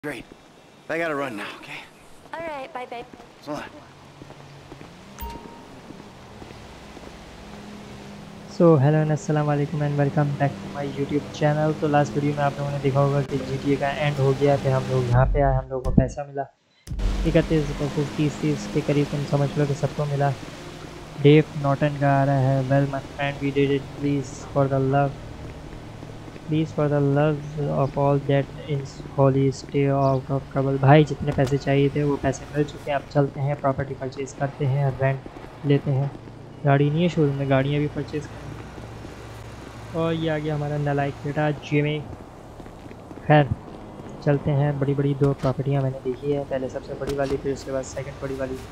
Great. I gotta run now, okay? All right, bye, babe. So on. So hello and अस्सलाम वालेकुम and welcome back to my YouTube channel. तो last video में आप लोगों ने देखा होगा कि GTA का एंड हो गया, फिर हम लोग यहाँ पे आए, हम लोगों को पैसा मिला 31 के करीब, तुम समझ लो कि सबको मिला। डेव नॉटन का आ रहा है, well my friend we did it, please for the love of all that is holy stay out of trouble. भाई जितने पैसे चाहिए थे वो पैसे मिल चुके हैं, अब चलते हैं प्रॉपर्टी परचेज़ करते हैं, रेंट लेते हैं। गाड़ी नहीं है शोरूम में, गाड़ियाँ भी परचेज़ करेंगे। और ये आ गया हमारा नालायक बेटा जिमी। खैर चलते हैं। बड़ी बड़ी दो प्रॉपर्टियाँ मैंने देखी है, पहले सबसे बड़ी वाली, फिर उसके बाद सेकंड बड़ी वाली।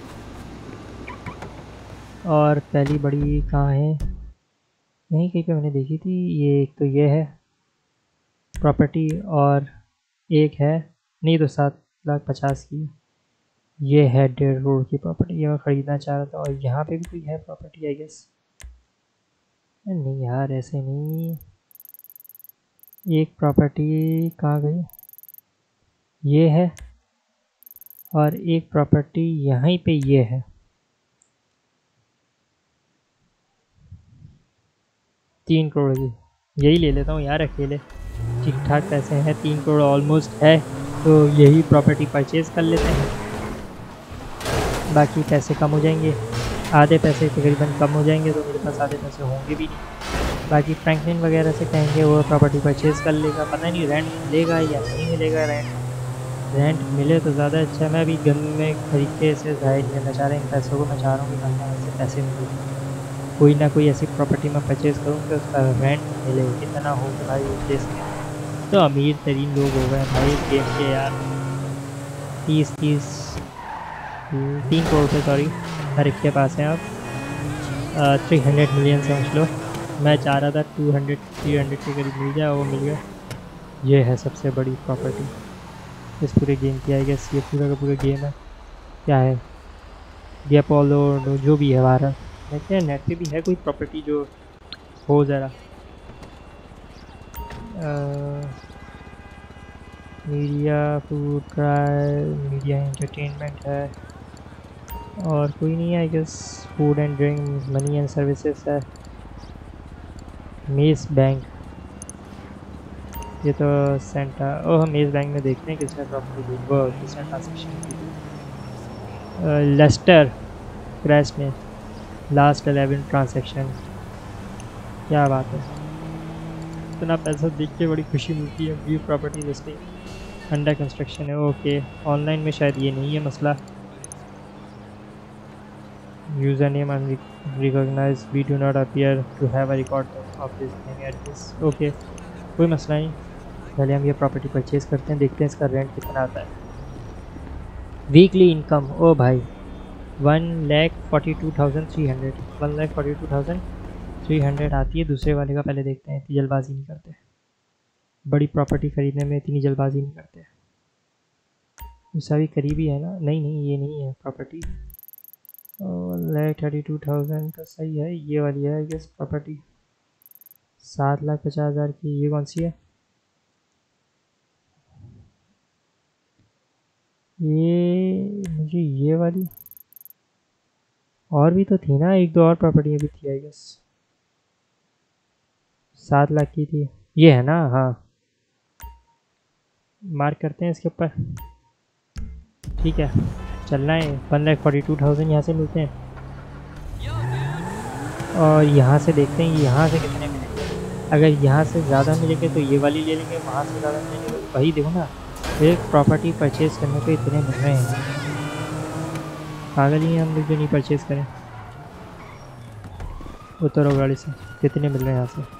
और पहली बड़ी कहाँ है? यहीं कहीं पे मैंने देखी थी। ये एक तो ये है प्रॉपर्टी, और एक है, नहीं तो 7,50,000 की। ये है 1.5 करोड़ की प्रॉपर्टी, ये मैं ख़रीदना चाह रहा था। और यहाँ पे भी कोई है प्रॉपर्टी आई गेस। नहीं यार ऐसे नहीं, एक प्रॉपर्टी कहाँ गई? ये है, और एक प्रॉपर्टी यहीं पे ये है। तीन करोड़ की, यही ले लेता हूँ यार अकेले, ठीक ठाक पैसे हैं, 3 करोड़ ऑलमोस्ट है, तो यही प्रॉपर्टी परचेज़ कर लेते हैं। बाकी पैसे कम हो जाएंगे, आधे पैसे तकरीबन कम हो जाएंगे, तो मेरे पास आधे पैसे होंगे भी नहीं। बाकी फ्रैंकलिन वगैरह से कहेंगे वो प्रॉपर्टी परचेज़ कर लेगा, पता नहीं रेंट मिलेगा या नहीं मिलेगा। रेंट मिले तो ज़्यादा अच्छा है। मैं अभी गन में खरीद के इसे ज़ाहिर नहीं करना चाह रहा, इन पैसों को मैं चाह रहा हूँ कि मैं ऐसे पैसे मिले, कोई ना कोई ऐसी प्रॉपर्टी मैं परचेज़ करूँ कि उसका रेंट मिले, कितना हो कि भाई उस देश में तो अमीर तरीन लोग हो गए भाई गेम के यार। 3 करोड़ पे सॉरी हर एक के पास हैं अब। 300 मिलियन समझ लो। मैं चाह रहा था 200-300 के करीब मिल जाए, वो मिल गया। ये है सबसे बड़ी प्रॉपर्टी इस पूरे गेम की आई गेस। ये पूरा का पूरा गेम है, क्या है ये अपोलो जो भी है बाहर। देखते हैं नेट पे भी है कोई प्रॉपर्टी जो हो ज़रा। Media, food trial, media entertainment है, और कोई नहीं है I guess. Food and drink, money and services है। मेस बैंक, ये तो सेंटा, ओह मेस बैंक में देखते हैं किसने प्रॉपर्टी दी, वो किसने ट्रांसेक्शन की। लेस्टर क्रैश में लास्ट 11 ट्रांसेक्शन, क्या बात है। इतना पैसा देख के बड़ी खुशी मिलती है। View property listing, under construction है, ओके। ऑनलाइन में शायद ये नहीं है मसला। User name unrecognise, we do not appear to have a record of this name address, okay कोई मसला नहीं। पहले हम ये प्रॉपर्टी परचेज़ करते हैं, देखते हैं इसका रेंट कितना आता है। वीकली इनकम, ओ भाई 1,42,300, 1,42,300 आती है। दूसरे वाले का पहले देखते हैं, इतनी जल्दबाजी नहीं करते, बड़ी प्रॉपर्टी ख़रीदने में इतनी जल्दबाजी नहीं करते। उसका भी करीबी है ना? नहीं नहीं ये नहीं है प्रॉपर्टी। 1,32,000 का सही है, ये वाली है ये प्रॉपर्टी 7,50,000 की। ये कौन सी है? ये मुझे ये वाली, और भी तो थी ना, एक दो और प्रॉपर्टियाँ भी थी आई गेस। 7 लाख की थी, ये है ना? हाँ मार्क करते हैं इसके ऊपर, ठीक है चलना है। 1,42,000 यहाँ से मिलते हैं, और यहाँ से देखते हैं यहाँ से कितने मिलेंगे। अगर यहाँ से ज़्यादा मिलेंगे तो ये वाली ले लेंगे, वहाँ से ज़्यादा मिलेंगे तो भाई देखो ना, एक प्रॉपर्टी परचेज़ करने पे इतने मिल रहे हैं, पागल ही हैं हम लोग जो नहीं परचेज़ करें। उतरो गाड़ी से, कितने मिल रहे हैं यहाँ से।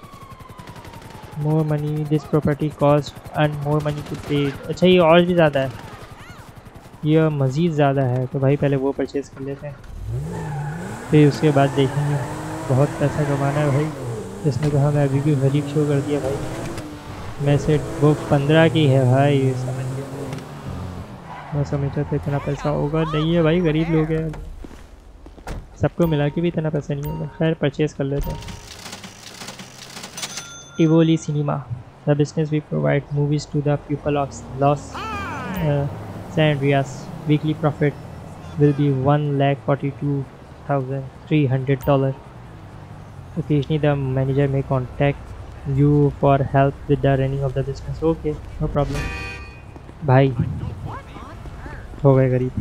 More money this property cost and more money to pay. अच्छा ये और भी ज़्यादा है, ये मज़ीद ज़्यादा है, तो भाई पहले वो परचेज़ कर लेते हैं, फिर उसके बाद देखेंगे। बहुत पैसा कमाना है भाई, जिसने कहा मैं अभी भी गरीब शो कर दिया भाई। मैं से वो 15 की है भाई, समझ गया। मैं समझता था इतना पैसा होगा, नहीं है भाई, गरीब लोग हैं, सबको मिला के भी इतना पैसा नहीं होगा। खैर परचेज़ कर लेते हैं। Tivoli cinema, the business we provide movies to the people of Los San Andreas. Weekly profit will be $1,42,300. Occasionally the manager may contact you for help with the running of the business. Okay, no problem. भाई हो गए गरीब।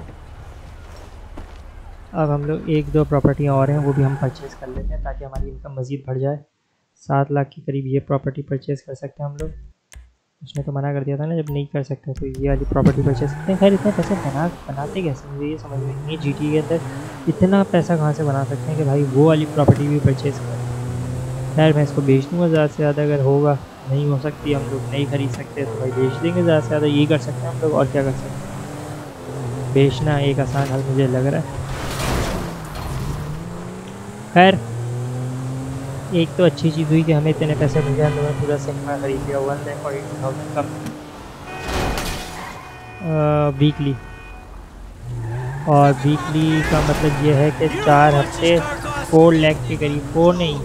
अब हम लोग एक दो प्रॉपर्टियाँ और हैं वो भी हम परचेज़ कर लेते हैं ताकि हमारी इनकम मज़ीद बढ़ जाए। 7 लाख के करीब ये प्रॉपर्टी परचेज़ कर सकते हैं हम लोग। उसने तो मना कर दिया था ना जब नहीं कर सकते तो ये वाली प्रॉपर्टी परचेज़ करते हैं। खैर इतने पैसे बनाते कैसे, मुझे ये समझ में नहीं। GTA के अंदर इतना पैसा कहाँ से बना सकते हैं कि भाई वो वाली प्रॉपर्टी भी परचेज़ करें। खैर मैं इसको बेच दूँगा ज़्यादा से ज़्यादा, अगर होगा। नहीं हो सकती, हम लोग नहीं खरीद सकते तो भाई बेच देंगे ज़्यादा से ज़्यादा। यही कर सकते हैं हम लोग, और क्या कर सकते हैं। बेचना एक आसान हल मुझे लग रहा है। खैर एक तो अच्छी चीज़ हुई कि हमें इतने पैसे मिल गए, हम लोगों ने पूरा सिनेमा खरीद लिया 1,42,000 का वीकली। और वीकली का मतलब ये है कि 4 हफ्ते 4 लाख के करीब, 4 नहीं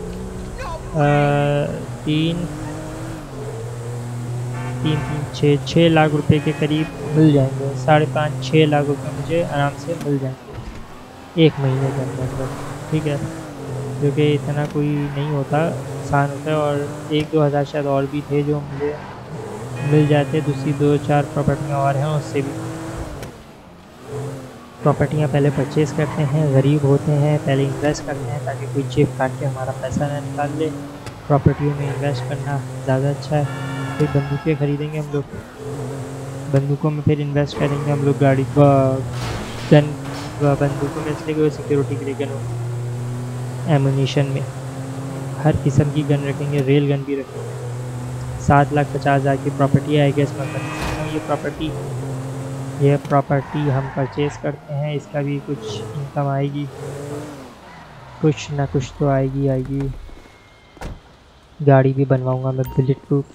6 लाख रुपए के करीब मिल जाएंगे। 5.5-6 लाख रुपए मुझे आराम से मिल जाएंगे एक महीने के अंदर। ठीक है, जो कि इतना कोई नहीं होता, आसान होता है। और 1-2 हज़ार शायद और भी थे जो मुझे मिल जाते। दूसरी 2-4 प्रॉपर्टियाँ और हैं, उससे भी प्रॉपर्टियाँ पहले परचेज़ करते हैं। गरीब होते हैं, पहले इन्वेस्ट करते हैं ताकि कोई जेब काट के हमारा पैसा ना निकाल ले। प्रॉपर्टियों में इन्वेस्ट करना ज़्यादा अच्छा है। फिर बंदूकें खरीदेंगे हम लोग, बंदूकों में फिर इन्वेस्ट करेंगे हम लोग। गाड़ी गन बंदूकों में इसलिए कोई सिक्योरिटी के लिए गन हो, एमुनीशन में हर किस्म की गन रखेंगे, रेल गन भी रखेंगे। 7,50,000 की प्रॉपर्टी है। आई गेस मैं कर सकता हूँ ये प्रॉपर्टी हम परचेज़ करते हैं। इसका भी कुछ इनकम आएगी, कुछ ना कुछ तो आएगी। गाड़ी भी बनवाऊँगा मैं बुलेट प्रूफ।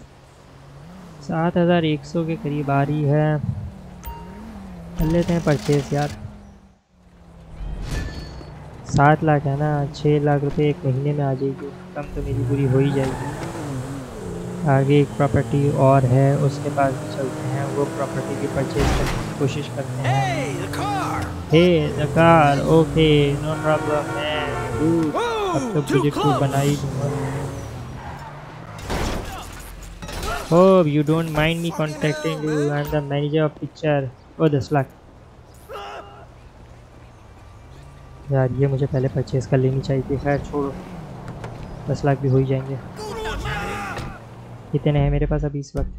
7,100 के करीब आ रही है, कर लेते हैं परचेज़ यार। 7 लाख है ना, 6 लाख रुपए एक महीने में आ जाएगी, कम तो मेरी पूरी हो ही जाएगी। आगे एक प्रॉपर्टी और है, उसके पास भी चलते हैं, वो प्रॉपर्टी भी परचेज करने की कोशिश करते हैं। The car okay, no problem man. अब तो बुलेट प्रूफ बना ही दूँगा। Hope you don't mind me contacting you, I am the manager of picture. ओ 10 लाख यार, ये मुझे पहले परचेज़ कर लेनी चाहिए थी। खैर छोड़ो, 10 लाख भी हो ही जाएंगे। कितने हैं मेरे पास अभी इस वक्त?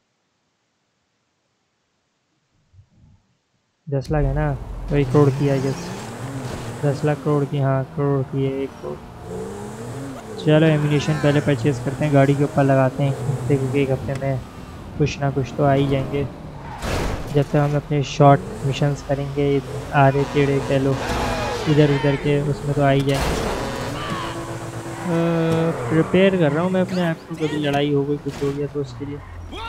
10 लाख है ना, तो 1 करोड़ की आई गेस। 10 लाख करोड़ की, हाँ करोड़ की है, 1 करोड़। चलो एम्यूनेशन पहले परचेज़ करते हैं, गाड़ी के ऊपर लगाते हैं हफ्ते, क्योंकि 1 हफ्ते में कुछ ना कुछ तो आ ही जाएंगे। जब तक हम अपने शॉर्ट मिशंस करेंगे, आड़े टेढ़े कह लो, इधर उधर के, उसमें तो आ ही जाएंगे। प्रिपेयर कर रहा हूँ मैं अपने आप को, कभी लड़ाई हो गई कुछ हो गया तो उसके लिए।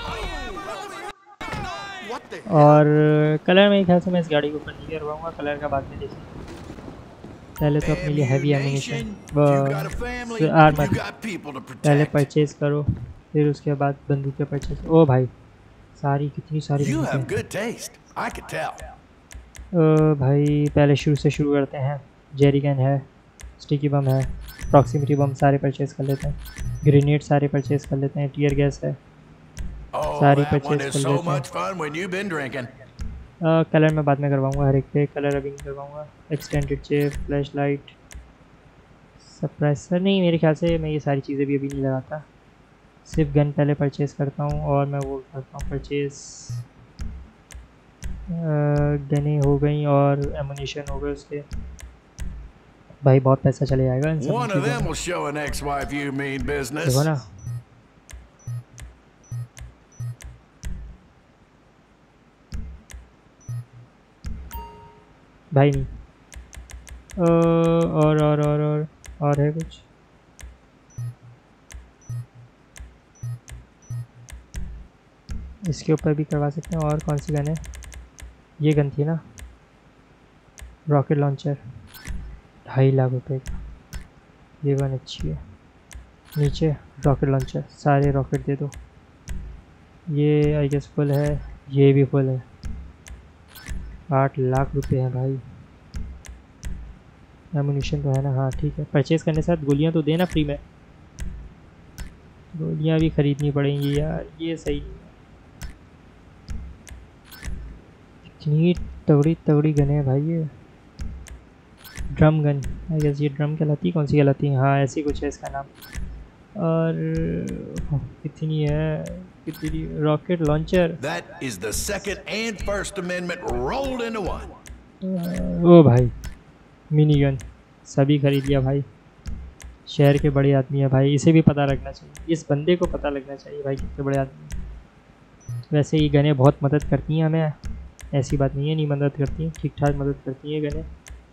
और कलर मेरे ख्याल से मैं इस गाड़ी के ऊपर नहीं करवाऊँगा, कलर का बाद में देखेंगे। पहले तो अपने लिए हैवी एमिनेशन आर्मर पहले परचेज़ करो, फिर उसके बाद बंदूकें परचेज़। ओ भाई कितनी सारी भाई पहले शुरू से शुरू करते हैं। जेरी गन है, स्टिकी बम है, प्रॉक्सिमिटी बम सारे परचेज़ कर लेते हैं। ग्रेनेड सारे परचेज़ कर लेते हैं। टियर गैस है, सारी परचेज़ कर लेते हैं। कलर मैं बाद में करवाऊँगा, हर एक पे कलर अभी नहीं करवाऊँगा। एक्सटेंडेड चेप, फ्लैश लाइट, सप्रेसर नहीं, मेरे ख्याल से मैं ये सारी चीज़ें भी अभी नहीं लगाता। सिर्फ गन पहले परचेज़ करता हूँ, और मैं वो करता हूँ परचेज़। गनें हो गई और एमुनेशन हो गए उसके। भाई बहुत पैसा चले जाएगा इन सब चीज़ों में। देखो ना, भाई नहीं। और है कुछ? इसके ऊपर भी करवा सकते हैं। और कौन सी गन है? ये गन थी ना, रॉकेट लॉन्चर, 2.5 लाख रुपए का। ये गन अच्छी है। नीचे रॉकेट लॉन्चर, सारे रॉकेट दे दो। ये आई गेस फुल है, ये भी फुल है। 8 लाख रुपए हैं भाई। एमुनिशन तो है ना, हाँ ठीक है। परचेज करने के साथ गोलियाँ तो देना फ्री में। गोलियाँ भी खरीदनी पड़ेंगी यार, ये सही नहीं है। इतनी तगड़ी तगड़ी गन है भाई ये। ड्रम गन, आई गेस ये ड्रम कहलाती है, कौन सी कहलाती है, हाँ ऐसी कुछ है इसका नाम। और कितनी है, कितनी rocket launcher. That is the Second and First Amendment rolled into one. ओ भाई मिनी गन सभी खरीद लिया भाई। शहर के बड़े आदमी है भाई, इसे भी पता लगना चाहिए, इस बंदे को पता लगना चाहिए भाई कितने बड़े आदमी हैं। वैसे ये गनें बहुत मदद करती हैं हमें, ऐसी बात नहीं है नहीं मदद करती हैं, ठीक ठाक मदद करती हैं गनें।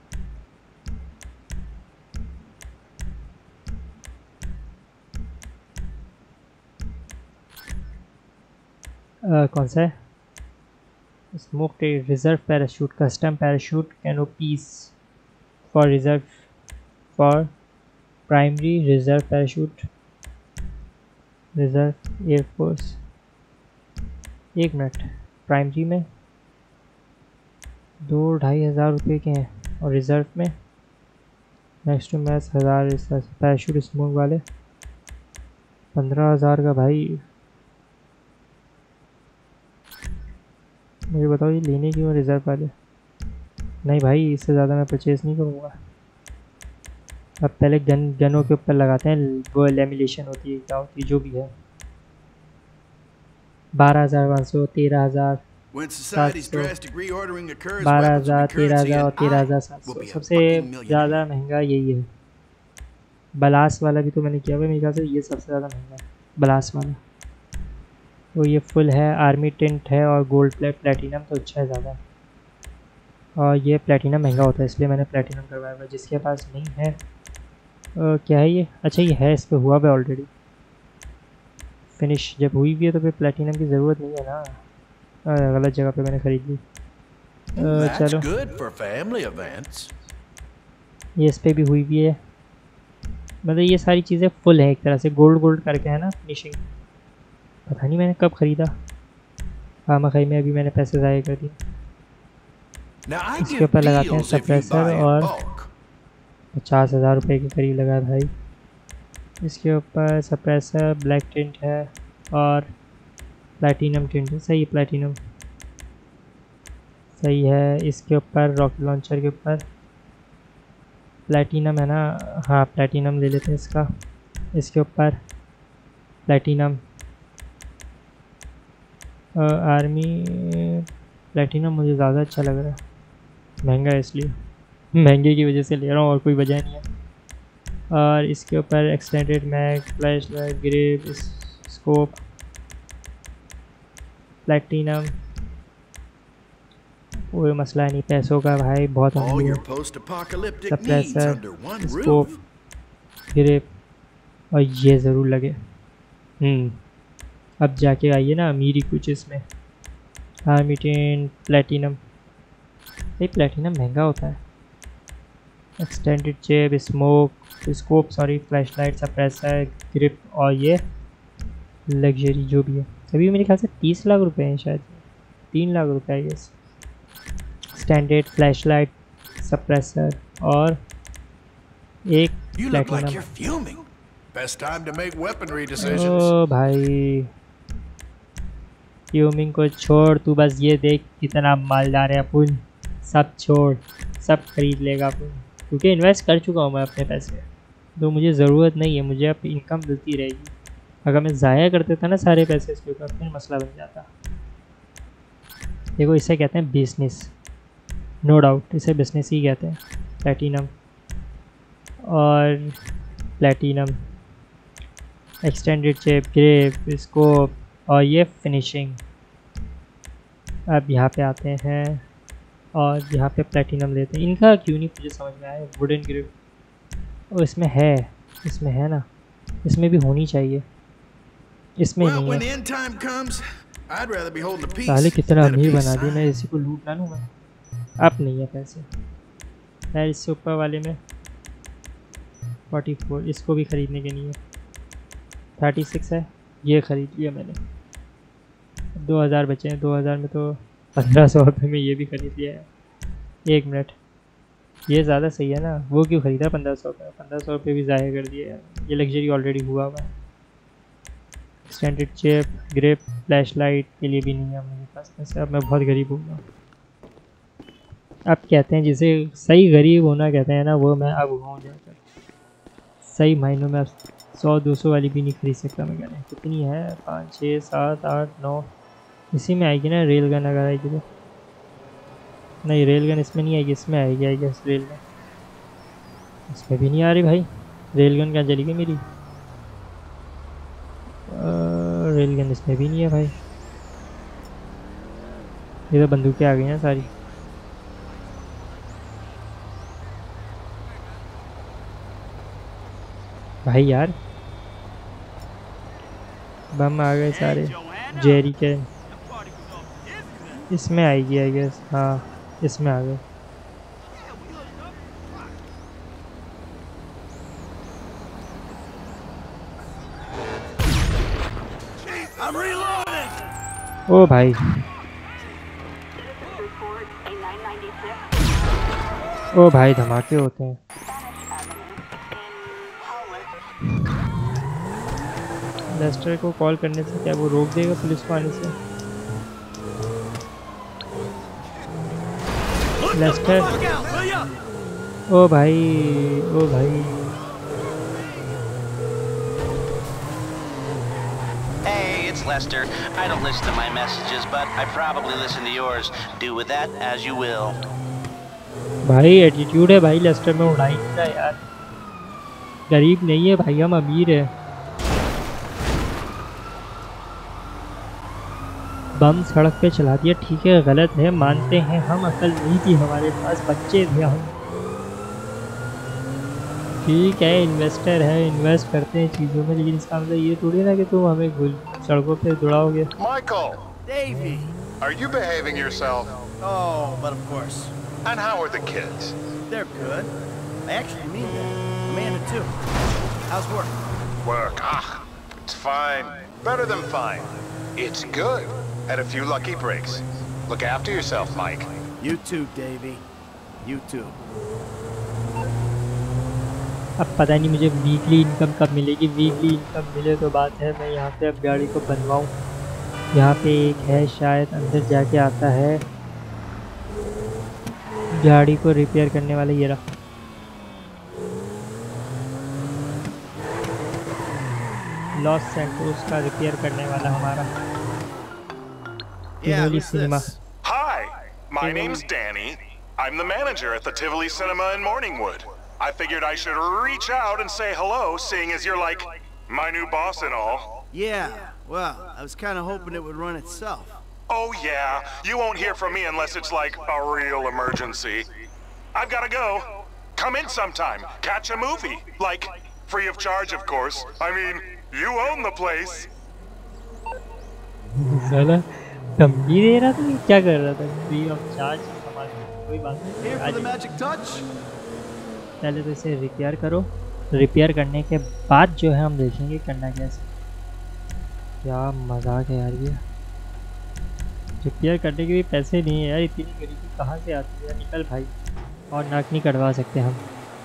कौन सा है, smoke reserve parachute, custom parachute canopies for reserve for primary reserve parachute reserve air force. 1 minute, primary में 2-2.5 हज़ार रुपये के हैं और रिज़र्व में नेक्स्ट टू मैच 1000। इस पैराशूट स्मोक वाले 15,000 का भाई। मुझे बताओ ये लेने की वो रिज़र्व वाले, नहीं भाई इससे ज़्यादा मैं परचेज़ नहीं करूँगा। अब पहले गनों के ऊपर लगाते हैं, वो लेमिनेशन होती है क्या होती है जो भी है। 12,500, 13,000, 12,000, 13,000 और 13,700। सबसे ज़्यादा महंगा यही है। बलास वाला भी तो मैंने किया हुआ है, मेरे ख्याल से ये सबसे ज़्यादा महंगा है बलास वाला। तो ये फुल है, आर्मी टेंट है और गोल्ड प्लेटिनम तो अच्छा है ज़्यादा। और ये प्लेटिनम महंगा होता है इसलिए मैंने प्लेटिनम करवाया हुआ। जिसके पास नहीं है क्या है ये, अच्छा ये है, इस पर हुआ है ऑलरेडी फिनिश। जब हुई भी है तो फिर प्लेटिनम की ज़रूरत नहीं है ना। गलत जगह पे मैंने खरीद ली। चलो ये इस पर भी हुई भी है, मतलब ये सारी चीज़ें फुल है एक तरह से, गोल्ड करके है ना फिनिशिंग। पता नहीं मैंने कब ख़रीदा, खामखई में अभी मैंने पैसे ज़ाया कर दिए। इसके ऊपर लगाते हैं सप्रेसर और 50,000 रुपये के करीब लगा भाई। इसके ऊपर सप्रेसर, ब्लैक टिंट है और प्लैटिनम टिंट है। सही है, प्लैटिनम सही है। इसके ऊपर रॉकेट लॉन्चर के ऊपर प्लैटिनम है ना, हाँ प्लैटिनम ले लेते हैं इसका। इसके ऊपर प्लैटिनम आर्मी प्लैटिनम मुझे ज़्यादा अच्छा लग रहा है, महंगा है इसलिए, महंगे की वजह से ले रहा हूँ और कोई वजह नहीं है। और इसके ऊपर extended mag, flash light, grip, scope, platinum. कोई मसला नहीं पैसों का भाई, बहुत सप्रेसर, स्कोप, ग्रिप और ये ज़रूर लगे। अब जाके आइए ना अमीरी कुछ इसमें। आर्मी टेंट, प्लैटिनम, ये प्लैटिनम महंगा होता है। एक्सटेंडेड जेब, scope sorry, flash light, suppressor, grip और ये लग्जरी जो भी है। अभी मेरे ख्याल से 30 लाख रुपए हैं शायद, 3 लाख रुपए है ये। स्टैंडर्ड फ्लैश लाइट, सप्रेसर और एक प्लैटिनम। ओ भाई फ्यूमिंग को छोड़, तू बस ये देख कितना मालदार है अपन। सब छोड़, सब खरीद लेगा अपन, क्योंकि इन्वेस्ट कर चुका हूँ मैं अपने पैसे, तो मुझे ज़रूरत नहीं है, मुझे अब इनकम मिलती रहेगी। अगर मैं ज़ाया कर देता ना सारे पैसे इसके ऊपर फिर मसला बन जाता। देखो इसे कहते हैं बिजनेस, नो डाउट इसे बिजनेस ही कहते हैं। प्लैटिनम और platinum, extended chip, grip, scope और ये फिनिशिंग। अब यहाँ पे आते हैं और यहाँ पे प्लैटिनम लेते हैं। इनका क्यों नहीं मुझे समझ में आया। वुडन ग्रिप और इसमें है ना, इसमें भी होनी चाहिए, इसमें नहीं है। साले कितना अमीर बना दिया, मैं इसी को लूट ना लूँ मैं। अब नहीं है पैसे यार। इससे ऊपर वाले में 44, इसको भी ख़रीदने के नहीं है। 36 है, ये ख़रीद लिया मैंने। 2000 बचे हैं, 2000 में तो 1500 रुपये में ये भी खरीद लिया है। 1 मिनट, ये ज़्यादा सही है ना, वो क्यों ख़रीदा 1500 का, 1500 रुपये भी ज़ाया कर दिए, ये लग्जरी ऑलरेडी हुआ हुआ है। Extended chip, grip, flash light के लिए भी नहीं है मेरे पास पैसे, अब मैं बहुत गरीब हूँ। अब कहते हैं जिसे सही गरीब होना कहते हैं ना, वो मैं अब हूँ जाकर। सही मायनों में अब 100-200 वाली भी नहीं खरीद सकता मैं, कहते हैं कितनी है, 5 6 7 8 9, इसी में आएगी ना रेल गन, अगर आएगी तो। नहीं, रेल गन इसमें नहीं आएगी, इसमें आएगी आई गेस रेल गन। इसमें भी नहीं आ रही भाई, रेल गन कहाँ चली गई मेरी? रेल गन इसमें भी नहीं है भाई, ये तो बंदूकें आ गई हैं सारी। भाई यार बम आ गए सारे, जेरी के इसमें आएगी आई गेस, हाँ इसमें आ गए। ओ भाई, ओ भाई धमाके होते हैं। लेस्टर को कॉल करने से क्या वो रोक देगा पुलिस को आने से? लेस्टर, ओ भाई, ओ भाई। Hey, it's Lester. I don't listen to my messages, but I probably listen to yours. Do with that as you will. भाई एटीट्यूड है भाई लेस्टर में, उड़ाई नहीं रहा यार, गरीब नहीं है भाई, हम अमीर है। बम सड़क पे चला दिया, ठीक है गलत है मानते हैं हम, अकल नहीं थी हमारे पास, बच्चे थे हम। ठीक है इन्वेस्टर है, इन्वेस्ट करते हैं चीज़ों में, लेकिन इसका मतलब ये थोड़ी ना कि तुम हमें सड़कों पे दौड़ाओगे। Michael, Davey! are you behaving yourself? Oh, but of course. And how are the kids? They're good. I actually mean that. Amanda too. How's work? Work, it's fine. Better than fine. It's good. Had a few lucky breaks. Look after yourself, Mike. You too, Davey. You too. अब पता नहीं मुझे weekly income कब मिलेगी, weekly income मिले तो बात है, मैं यहाँ पे अब गाड़ी को बनवाऊँ। यहाँ पे एक है शायद, अंदर जाके आता है गाड़ी को रिपेयर करने वाला, ये रहा। लॉस सैंटोस का रिपेयर करने वाला हमारा Yeah, Tivoli who's cinema. this? Hi, my name's Danny. I'm the manager at the Tivoli Cinema in Morningwood. I figured I should reach out and say hello, seeing as you're like my new boss and all. Yeah, well, I was kind of hoping it would run itself. Oh yeah, you won't hear from me unless it's like a real emergency. I've gotta go. Come in sometime, catch a movie. Like, free of charge of course. I mean, you own the place. साला धमकी दे रहा था, क्या कर रहा था? Free of charge हमारे, कोई बात नहीं। Here for the magic touch? पहले तो इसे रिपेयर करो, रिपेयर करने के बाद जो है हम देखेंगे करना कैसे। क्या मजाक है यार ये, रिपेयर करने के भी पैसे नहीं है यार, इतनी गरीबी कहाँ से आती है? निकल भाई, और नाक नहीं कटवा सकते हम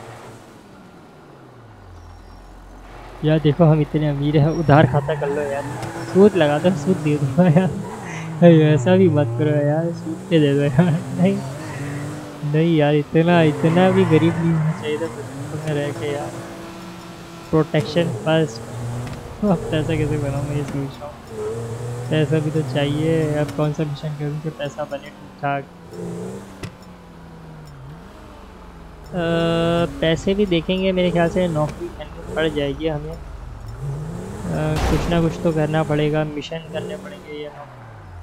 यार। देखो हम इतने अमीर हैं, उधार खाता कर लो यार, सूद लगा दो, सूद दे दो यार, ऐसा भी मत करो यार, सूद पे दे दो यार। नहीं नहीं यार, इतना भी गरीब नहीं होना चाहिए था तुम्हें रह के यार। Protection first. अब पैसा कैसे बनाऊँ मैं ये सोच रहा हूँ, पैसा भी तो चाहिए। अब कौन सा मिशन करूँ कि पैसा बने ठीक ठाक। पैसे भी देखेंगे, मेरे ख्याल से नौकरी करनी पड़ जाएगी हमें, कुछ ना कुछ तो करना पड़ेगा, मिशन करने पड़ेंगे या नौकरी।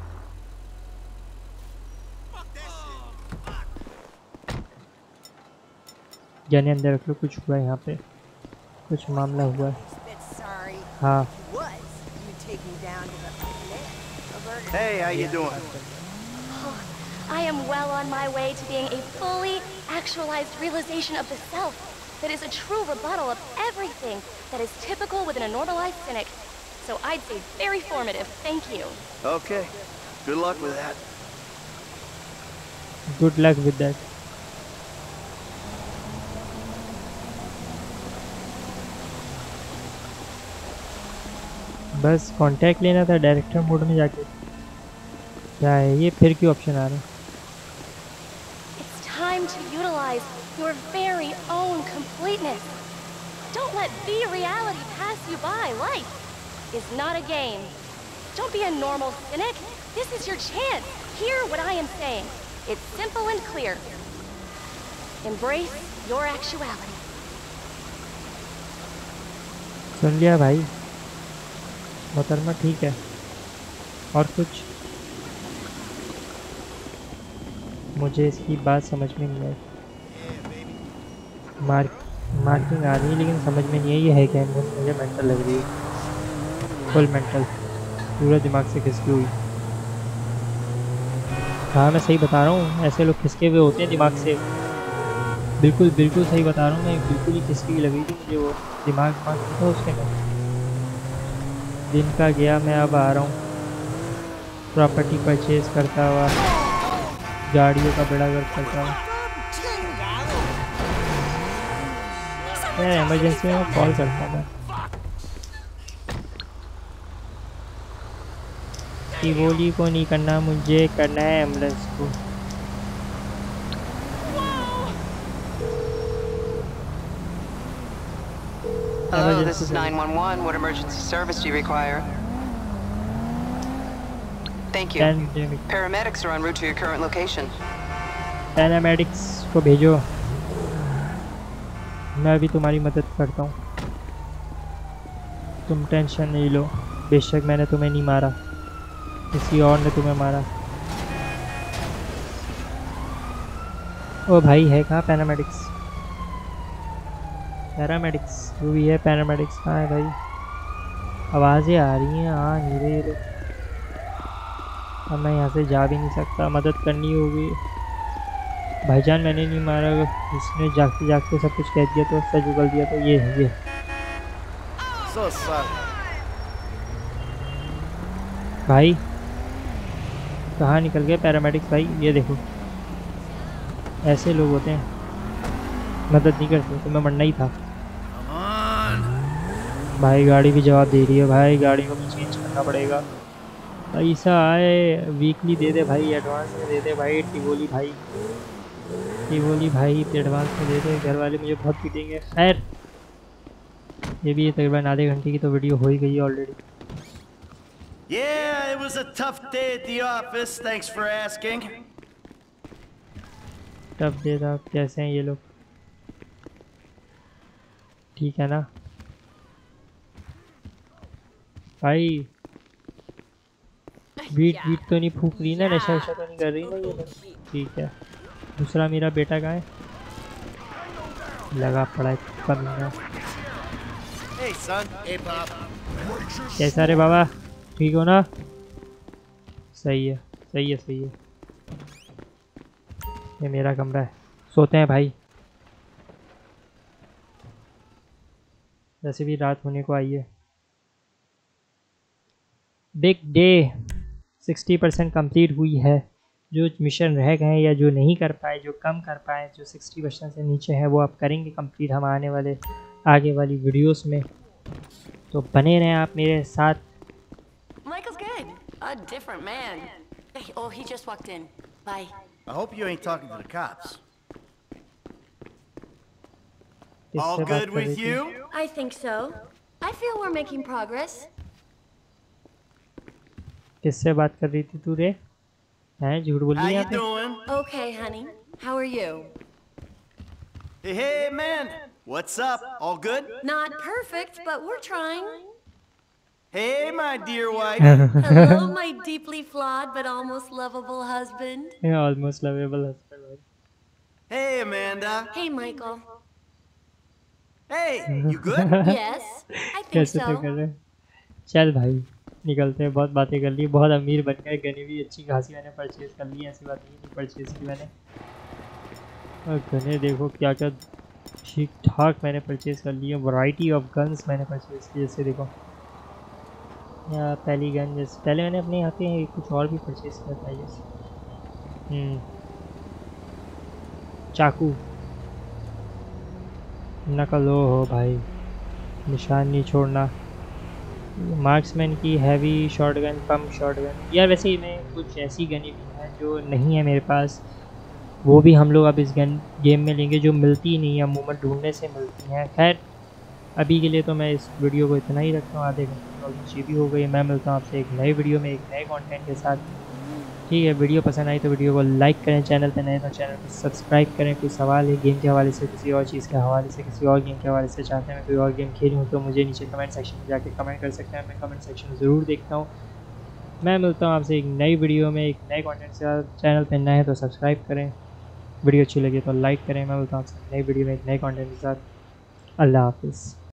जाने अंदर रख लो, कुछ हुआ है यहाँ पे, कुछ मामला हुआ है। हाँ Hey, how you doing? I am well on my way to being a fully actualized realization of the self that is a true rebuttal of everything that is typical within a normalized cynic. So I'd say very formative, thank you. Okay. Good luck with that. Good luck with that. बस contact लेना था director mode में जाके। क्या है ये, फिर क्यों ऑप्शन आ रहा है? It's time to utilize your very own completeness. Don't let the reality pass you by. Life is not a game. Don't be a normal cynic. This is your chance. Hear what I am saying. It's simple and clear. Embrace your actuality. सुन लिया भाई मोहतरमा, ठीक है। और कुछ? मुझे इसकी बात समझ में नहीं आई। मार्किंग आ रही है लेकिन समझ में नहीं है ये है क्या। मुझे मेंटल लग रही है, फुल मेंटल, पूरा दिमाग से खिसकी हुई। हाँ मैं सही बता रहा हूँ, ऐसे लोग खिसके हुए होते हैं दिमाग से। बिल्कुल बिल्कुल सही बता रहा हूँ मैं, बिल्कुल ही खिसकी हुई लग रही थी मुझे वो दिमाग था उसके में। दिन का गया, मैं अब आ रहा हूँ प्रॉपर्टी परचेज करता हुआ, गाड़ियों का बड़ा गर्व करता हुआ। इमरजेंसी में कॉल करता हूँ। टिवोली को नहीं करना, मुझे करना है एम्बुलेंस को। Hello, this is 911. What emergency service do you require? Thank you. Paramedics are en route to your current location. Paramedics को भेजो, मैं अभी तुम्हारी मदद करता हूँ। तुम टेंशन नहीं लो, बेशक मैंने तुम्हें नहीं मारा, किसी और ने तुम्हें मारा। ओ भाई है कहाँ पैरामेडिक्स? पैरामेडिक्स जो भी है, पैरामेडिक्स कहाँ है भाई? आवाज़ें आ रही हैं, हाँ नहीं रही लोग। अब मैं यहाँ से जा भी नहीं सकता, मदद करनी होगी। भाईजान मैंने नहीं मारा, उसने जागते जागते सब कुछ कह दिया तो सच उगल दिया तो ये है ये। So sorry. भाई कहाँ निकल गए पैरामेडिक्स भाई? ये देखो ऐसे लोग होते हैं, मदद नहीं करते, तो मैं मरना ही था। भाई गाड़ी भी जवाब दे रही है, भाई गाड़ी को भी चेंज करना पड़ेगा। पैसा आए वीकली दे दे भाई, एडवांस में दे दे भाई। टिवोली भाई, टिवोली भाई एडवांस में दे दे, घर वाले मुझे बहुत पीटेंगे। खैर ये भी तकरीबन आधे घंटे की तो वीडियो हो ही गई है already. Yeah, it was a tough day at the office. Thanks for asking. तब दे था, कैसे हैं ये लोग? ठीक है ना भाई? वीट तो नहीं फूक रही ना, नशा वशा तो नहीं कर रही ना ये लोग? ठीक है। दूसरा मेरा बेटा कहाँ है? लगा पड़ा है कमीना। Hey son. Hey Pop. कैसा रे बाबा, ठीक हो ना? सही है सही है सही है। ये मेरा कमरा है, सोते हैं भाई। वैसे भी रात होने को आई है। बिग डे 60% कंप्लीट हुई है। जो मिशन रह गए हैं या जो नहीं कर पाए, जो कम कर पाए, जो 60% से नीचे है, वो आप करेंगे कंप्लीट हम आने वाले आगे वाली वीडियोस में। तो बने रहें आप मेरे साथ। Michael's good. A different man. Hey, oh, he just walked in. Bye. I hope you ain't talking to the cops. किससे All बात good कर रही with थी? you? I think so. I feel we're making progress. किससे बात कर रही थी तू रे? हैं झूठ बोल How रही है you यहाँ पे? doing? Okay, honey. How are you? Hey man, what's up? All good? Not perfect, but we're trying. Hey my dear wife. Hello, my deeply flawed but almost lovable husband. Almost lovable husband. Hey Amanda. Hey, Michael. Hey, you good? Yes, I think कैसे तो कर so. रहे हैं? चल भाई निकलते हैं, बहुत बातें कर ली, बहुत अमीर बन गए। गने भी अच्छी खासी मैंने परचेज कर ली, ऐसी बात नहीं परचेज की मैंने। और गने देखो क्या क्या ठीक ठाक मैंने परचेज कर लिए। वैरायटी ऑफ गन्स मैंने परचेज की, जैसे देखो या पहली गन, जैसे पहले मैंने अपने यहाँ पे कुछ और भी परचेज किया था जैसे। चाकू, नकल हो भाई, निशान नहीं छोड़ना। मार्क्समैन की हैवी शॉटगन, पम्प शॉटगन। यार वैसे ही मैं कुछ ऐसी गनें भी हैं जो नहीं है मेरे पास, वो भी हम लोग अब इस गेम में लेंगे, जो मिलती नहीं है, अमूमन ढूंढने से मिलती हैं। खैर अभी के लिए तो मैं इस वीडियो को इतना ही रखता हूँ, आधे घंटे ऑलमोस्ट भी हो गई। मैं मिलता हूँ आपसे एक नए वीडियो में एक नए कंटेंट के साथ। ठीक है, वीडियो पसंद आई तो वीडियो को लाइक करें, चैनल पर नए तो चैनल को सब्सक्राइब करें। कोई सवाल है गेम के हवाले से, किसी और चीज़ के हवाले से, किसी और गेम के हवाले से चाहते हैं मैं कोई और गेम खेलूँ तो मुझे नीचे कमेंट सेक्शन में जाके कमेंट कर सकते हैं। मैं कमेंट सेक्शन ज़रूर देखता हूँ। मैं मिलता हूँ आपसे एक नई वीडियो में एक नए कंटेंट के साथ। चैनल पर नए हैं तो सब्सक्राइब करें, वीडियो अच्छी लगी तो लाइक करें। मैं मिलता हूँ आपसे नई वीडियो में एक नए कंटेंट के साथ। अल्लाह हाफिज़।